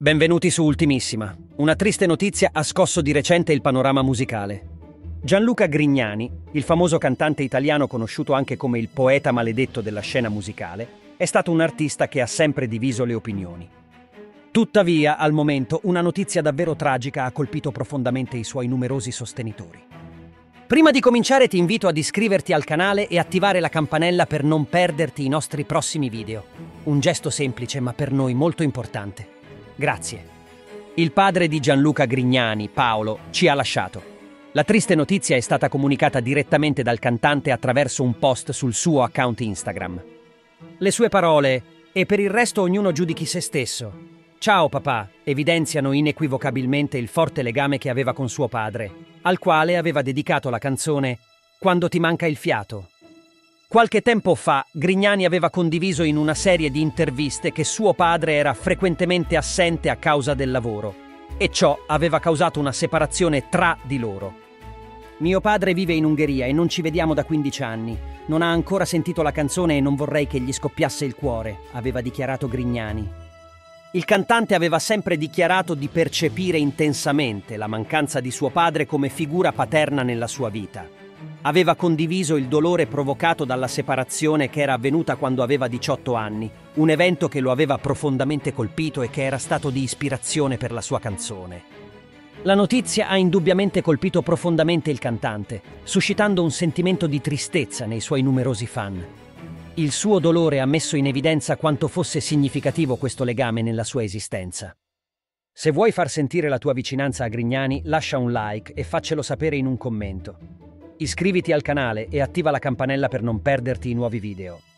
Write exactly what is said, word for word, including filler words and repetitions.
Benvenuti su Ultimissima. Una triste notizia ha scosso di recente il panorama musicale. Gianluca Grignani, il famoso cantante italiano conosciuto anche come il poeta maledetto della scena musicale, è stato un artista che ha sempre diviso le opinioni. Tuttavia, al momento, una notizia davvero tragica ha colpito profondamente i suoi numerosi sostenitori. Prima di cominciare ti invito ad iscriverti al canale e attivare la campanella per non perderti i nostri prossimi video. Un gesto semplice ma per noi molto importante. Grazie. Il padre di Gianluca Grignani, Paolo, ci ha lasciato. La triste notizia è stata comunicata direttamente dal cantante attraverso un post sul suo account Instagram. Le sue parole, e per il resto ognuno giudichi se stesso. Ciao papà, evidenziano inequivocabilmente il forte legame che aveva con suo padre, al quale aveva dedicato la canzone Quando ti manca il fiato. Qualche tempo fa, Grignani aveva condiviso in una serie di interviste che suo padre era frequentemente assente a causa del lavoro, e ciò aveva causato una separazione tra di loro. Mio padre vive in Ungheria e non ci vediamo da quindici anni. Non ha ancora sentito la canzone e non vorrei che gli scoppiasse il cuore, aveva dichiarato Grignani. Il cantante aveva sempre dichiarato di percepire intensamente la mancanza di suo padre come figura paterna nella sua vita. Aveva condiviso il dolore provocato dalla separazione che era avvenuta quando aveva diciotto anni, un evento che lo aveva profondamente colpito e che era stato di ispirazione per la sua canzone. La notizia ha indubbiamente colpito profondamente il cantante, suscitando un sentimento di tristezza nei suoi numerosi fan. Il suo dolore ha messo in evidenza quanto fosse significativo questo legame nella sua esistenza. Se vuoi far sentire la tua vicinanza a Grignani, lascia un like e faccelo sapere in un commento. Iscriviti al canale e attiva la campanella per non perderti i nuovi video.